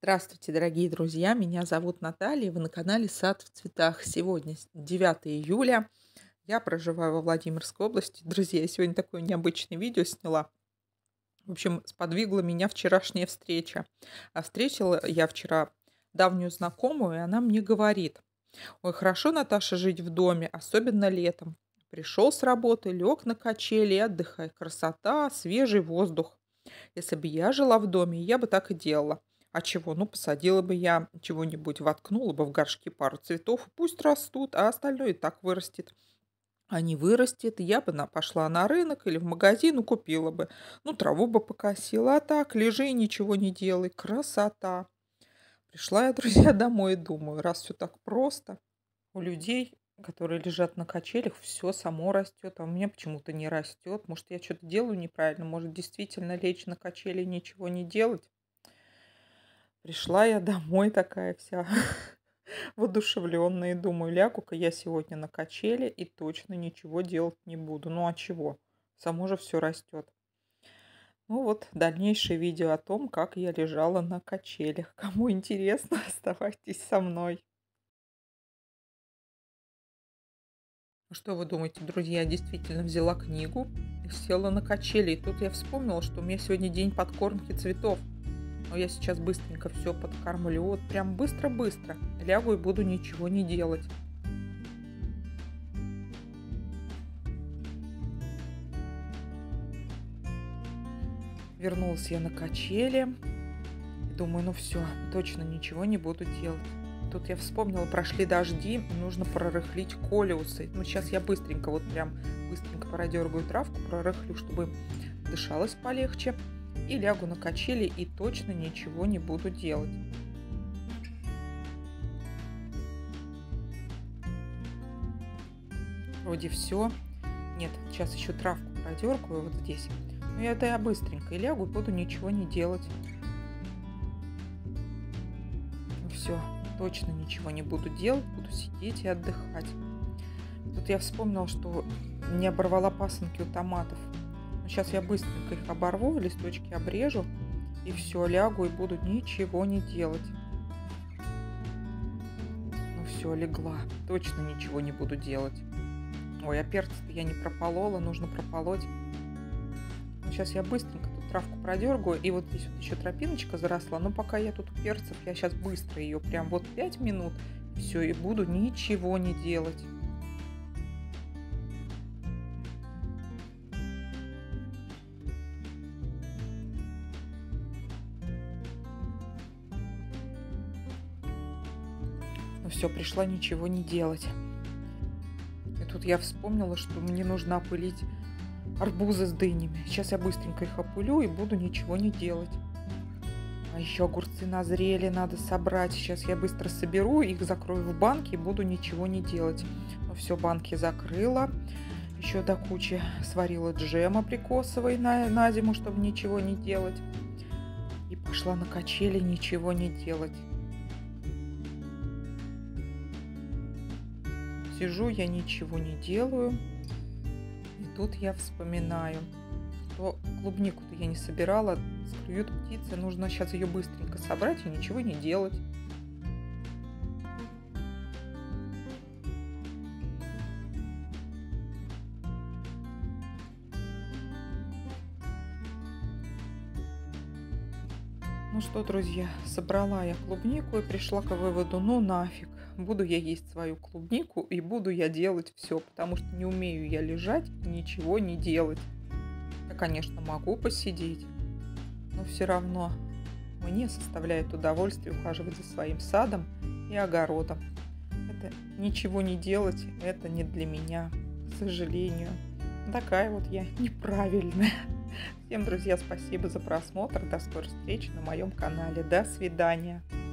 Здравствуйте, дорогие друзья! Меня зовут Наталья, вы на канале «Сад в цветах». Сегодня 9 июля. Я проживаю во Владимирской области. Друзья, я сегодня такое необычное видео сняла. В общем, сподвигла меня вчерашняя встреча. А встретила я вчера давнюю знакомую, и она мне говорит: «Ой, хорошо, Наташа, жить в доме, особенно летом. Пришел с работы, лег на качели и отдыхай. Красота, свежий воздух. Если бы я жила в доме, я бы так и делала. А чего? Ну, посадила бы я чего-нибудь, воткнула бы в горшки пару цветов, пусть растут, а остальное и так вырастет. А не вырастет, я бы пошла на рынок или в магазин и купила бы. Ну, траву бы покосила, а так лежи и ничего не делай. Красота!» Пришла я, друзья, домой и думаю, раз все так просто, у людей, которые лежат на качелях, все само растет, а у меня почему-то не растет. Может, я что-то делаю неправильно, может, действительно лечь на качели и ничего не делать. Пришла я домой такая вся воодушевленная и думаю, лягу-ка я сегодня на качели и точно ничего делать не буду. Ну а чего? Само же все растет. Ну вот дальнейшее видео о том, как я лежала на качелях. Кому интересно, оставайтесь со мной. Ну что вы думаете, друзья, я действительно взяла книгу и села на качели. И тут я вспомнила, что у меня сегодня день подкормки цветов. Но я сейчас быстренько все подкормлю. Вот прям быстро-быстро. Лягу и буду ничего не делать. Вернулась я на качели. Думаю, ну все, точно ничего не буду делать. Тут я вспомнила, прошли дожди, нужно прорыхлить колеусы. Ну, сейчас я быстренько, вот прям быстренько продергаю травку, прорыхлю, чтобы дышалось полегче. И лягу на качели и точно ничего не буду делать. Вроде все. Нет, сейчас еще травку продергаю вот здесь. Ну, это я быстренько и лягу, и буду ничего не делать. Все, точно ничего не буду делать, буду сидеть и отдыхать. Тут я вспомнила, что не оборвала пасынки у томатов. Сейчас я быстренько их оборву, листочки обрежу, и все, лягу и буду ничего не делать. Ну все, легла, точно ничего не буду делать. Ой, а перцы-то я не прополола, нужно прополоть. Сейчас я быстренько тут травку продергаю, и вот здесь вот еще тропиночка заросла, но пока я тут у перцев, я сейчас быстро ее, прям вот 5 минут, все, и буду ничего не делать. Ну все, пришла ничего не делать. И тут я вспомнила, что мне нужно опылить арбузы с дынями. Сейчас я быстренько их опылю и буду ничего не делать. А еще огурцы назрели, надо собрать. Сейчас я быстро соберу, их закрою в банке и буду ничего не делать. Ну все, банки закрыла. Еще до кучи сварила джем абрикосовый на зиму, чтобы ничего не делать. И пошла на качели ничего не делать. Сижу, я ничего не делаю. И тут я вспоминаю, что клубнику-то я не собирала, склюют птицы, нужно сейчас ее быстренько собрать и ничего не делать. Ну что, друзья, собрала я клубнику и пришла к выводу, ну нафиг, буду я есть свою клубнику и буду я делать все, потому что не умею я лежать и ничего не делать. Я, конечно, могу посидеть, но все равно мне составляет удовольствие ухаживать за своим садом и огородом. Это ничего не делать, это не для меня, к сожалению. Такая вот я неправильная. Всем, друзья, спасибо за просмотр. До скорой встречи на моем канале. До свидания.